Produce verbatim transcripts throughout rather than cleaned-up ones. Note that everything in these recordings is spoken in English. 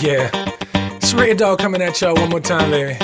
Yeah, it's Red Dog coming at y'all one more time, baby.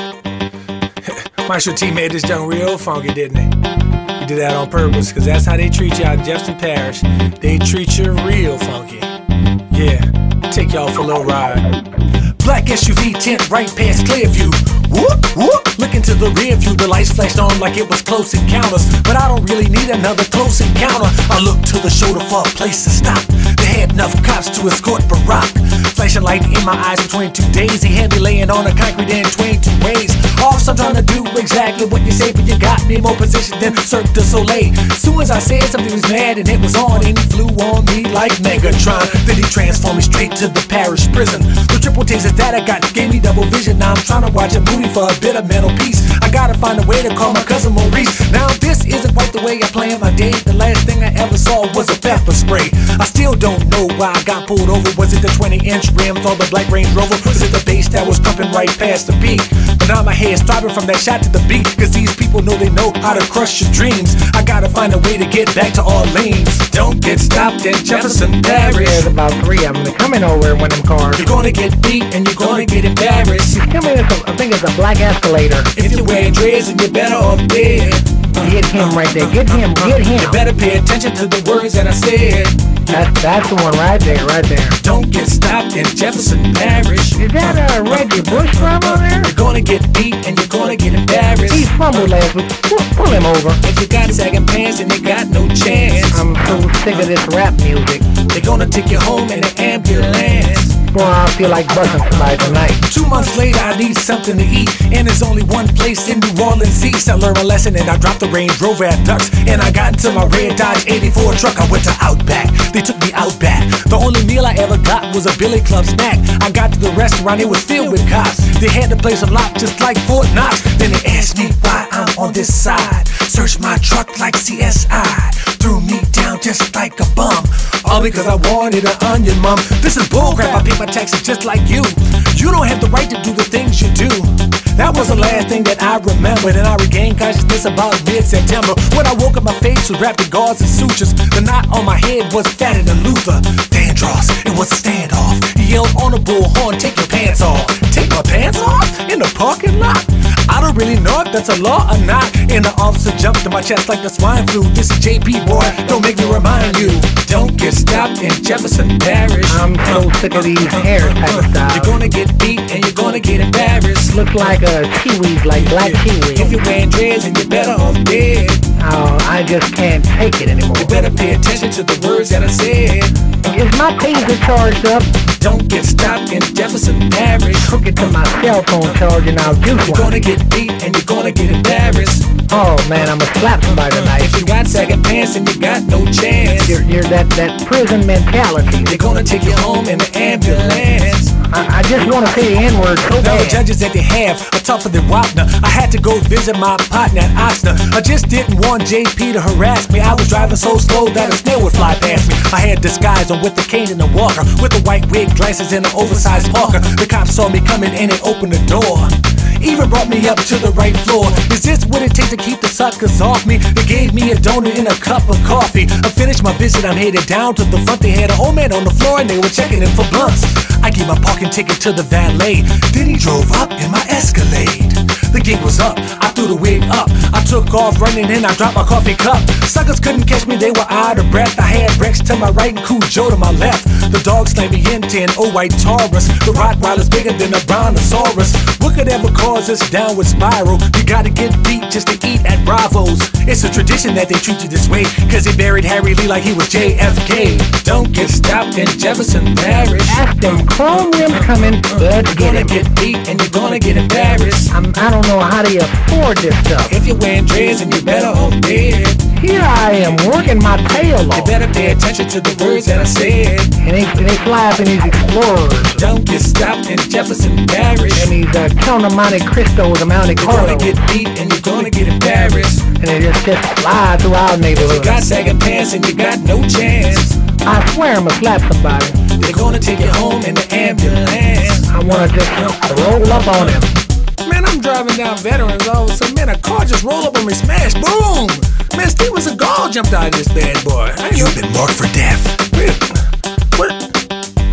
Marshall T made this junk real funky, didn't he? He did that on purpose, cause that's how they treat y'all in Jefferson Parish. They treat you real funky. Yeah, take y'all for a little ride. Black S U V tent right past Clearview. Whoop, whoop. Looking to the rear view, the lights flashed on like it was close encounters. But I don't really need another close encounter. I looked to the shoulder for a place to stop. They had enough cops to escort Barack. Flashing light in my eyes between two days. He had me laying on the concrete in twenty-two ways. Officer trying to do exactly what you say, but you got me more position than Cirque du Soleil. Soon as I said something was mad and it was on, and he flew on me like Megatron. Then he transformed me straight to the parish prison. The triple tasers that I got gave me double vision. Now I'm trying to watch a movie for a bit of mental peace. I gotta find a way to call my cousin Maurice. Now this isn't quite the way I planned my day. The last thing I ever saw was a pepper spray. I still don't know why I got pulled over. Was it the twenty inch rims or the black Range Rover? Was it the bass that was pumping right past the beat? But now my head's throbbing from that shot to the beat, cause these people know they know how to crush your dreams. I gotta find a way to get back to Orleans. Don't get stopped in Jefferson Parish. There's about three of them. They're coming over in one of them cars. You're gonna get beat and you're gonna get embarrassed. Tell me, I think it's a black Escalator. If you're wearing dreads and you're better off dead. Get him right there. Get him. Get him. You better pay attention to the words that I said. That's, that's the one right there, right there. Don't get stopped in Jefferson Parish. Is that a Reggie Bush from over there? You're gonna get beat and you're gonna get embarrassed. He fumbled last week. Pull, pull him over. If you got sagging pants and you got no chance. I'm so sick of this rap music. They're gonna take you home in an ambulance. Boy, I feel like busting somebody tonight. Two months later, I need something to eat, and there's only one place in New Orleans East. I learned a lesson and I dropped the Range Rover at Ducks, and I got into my red Dodge eighty-four truck. I went to Outback. They took me out back. The only meal I ever got was a Billy Club snack. I got to the restaurant, it was filled with cops. They had the place unlocked just like Fort Knox. Then they asked me why I'm on this side. Searched my truck like C S I. Threw me down just like a bum. All because I wanted an onion, mum. This is bullcrap, I pay my taxes just like you. You don't have the right to do the things you do. That was the last thing that I remembered, and I regained consciousness about mid-September. When I woke up, my face was wrapped in gauze and sutures. The knot on my head was fatter than Luther Vandross. It was a standoff. He yelled on a bullhorn, take your pants off. Take my pants off? In the parking lot? I don't really know if that's a law or not. And the officer jumped in my chest like the swine flu. This is J P, boy, don't make me remind you. Don't get stopped in Jefferson Parish. I'm so sick of these hair type of styles. You're gonna get beat and you're gonna get embarrassed. Looks like a kiwi, like black kiwi. If you're wearing dreads and you're better off dead. Oh, I just can't take it anymore. You better pay attention to the words that I said. Is my taser charged up? Don't get stopped in Jefferson Parish. Hook it to my cell phone charge and I'll do one. You're gonna get beat and you're gonna get embarrassed. Oh man, I'ma slap somebody tonight. If you got sagging pants and you got no chance. You're, you're that, that prison mentality. They're gonna take you home in an ambulance. I, I just want to say the N-word so Now bad. the judges that they have are tougher than Wapner. I had to go visit my partner at Oxnard. I just didn't want J P to harass me. I was driving so slow that a snail would fly past me. I had disguise on with the cane and the walker, with the white wig, glasses, and an oversized parker. The cops saw me coming and they opened the door. Even brought me up to the right floor. Is this what it takes to keep the suckers off me? They gave me a donut and a cup of coffee. I finished my visit, I'm headed down to the front. They had an old man on the floor and they were checking him for blunts. I gave my parking ticket to the valet. Then he drove up in my Escalade. The gate was up, I threw the wig up. I took off running and I dropped my coffee cup. Suckers couldn't catch me, they were out of breath. I had Rex to my right and Cool Joe to my left. The dog slammed me into an old white Taurus. The Rottweiler's bigger than a Brontosaurus. What could ever cause this downward spiral? You gotta get beat just to eat at Bravo's. It's a tradition that they treat you this way, cause they buried Harry Lee like he was J F K. Don't get stopped in Jefferson Parish. Ask them chrome rims coming, let's You're get gonna it. get beat and you're gonna get embarrassed. I'm, I don't know how they afford this stuff. If you're wearing dreads and you're better off dead. Here I am working my tail You off. better pay attention to the words that I said. And they, they fly up in these Explorers. Don't get stopped in Jefferson Parish. And these uh, Count of Monte Cristos, the Monte You're gonna Carlo. get beat and you're gonna get embarrassed. And they just, just fly through our You neighborhood. got sagging pants and you got no chance. I swear I'ma slap somebody. They're gonna take you home in the ambulance. I wanna just roll up on him. Man, I'm driving down Veterans, all of a sudden, man, a car just rolled up on me, smash, boom! Man, Steven Segal jumped out of this bad boy. You've been marked for death. What?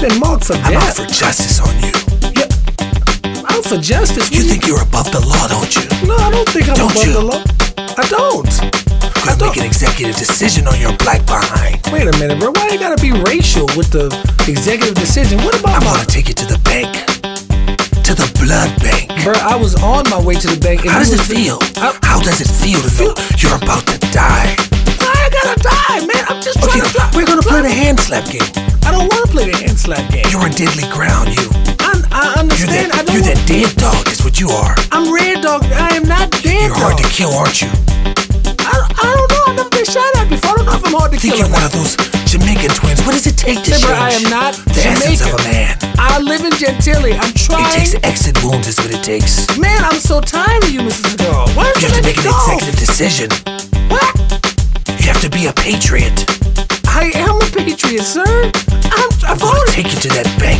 been marked for I'm out death. for justice on you. Yeah. Out for justice? You think you're above the law, don't you? No, I don't think I'm Don't above you? the law. I don't. You're make an executive decision on your black behind. Wait a minute, bro. Why you gotta be racial with the executive decision? What about I'm my... gonna take you to the bank. To the blood bank. Bro, I was on my way to the bank. And How you does it was- feel? I- How does it feel to know you're about to die? Why I gotta die, man? I'm just Okay, trying to drive. we're gonna play the hand slap game. I don't want to play the hand slap game. You're on deadly ground, you. I, I You're understand. that, I don't you're want... that dead dog is what you are. I'm red dog. I am not dead You're hard dog. to kill, aren't you? I, I don't know. I've never been shot at before. I don't know if I'm hard to I think kill. you're or one not. of those Jamaican twins. What does it take to Say, change bro, I am not the essence of a Jamaican. man? I live in Gentilly. I'm trying. It takes exit wounds is what it takes. Man, I'm so tired of you, Missus Segal. Why don't You you, have to let make me an go? executive decision. What? You have to be a patriot. I am a patriot, sir. I'm, I'm I've gonna already... take you to that bank.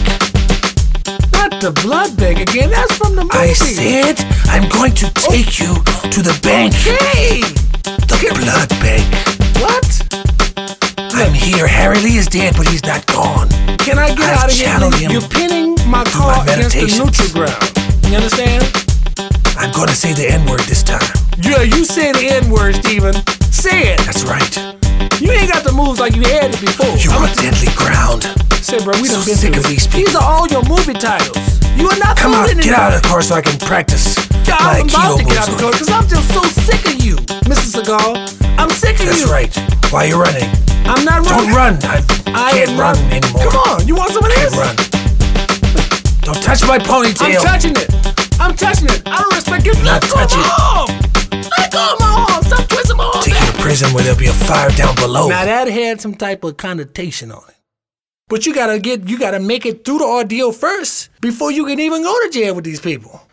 Not the blood bank again. That's from the movie. I said I'm going to take you to the bank. Okay. The blood bank. What? I'm here. Harry Lee is dead, but he's not gone. Can I get I've out of here? channeled him You're pinning my through car my against the meditations. neutral ground. You understand? I'm gonna say the N-word this time. Yeah, you say the N-word, Steven. Say it. That's right. You ain't got the moves like you had it before. You're I'm on deadly ground. Say, bro, we So done been sick through of this. these people. These are all your movie titles. You are not Come on, fooling get anybody. out of the car so I can practice Yeah, my I'm Aikido about to get moves out the on car you. because I'm just so sick of you, Missus Segal. I'm sick of That's you. right. Why are you running? I'm not Don't running. run. I, I can't am run not- anymore. Come on, you want some of Can't this? run. Don't touch my ponytail. I'm touching it. I'm touching it. I don't respect you. Not Let go of touch my it. arm. Let go of my arm. Stop twisting my arm. Take you to prison where there'll be a fire down below. Now that had some type of connotation on it. But you gotta get, you gotta make it through the ordeal first before you can even go to jail with these people.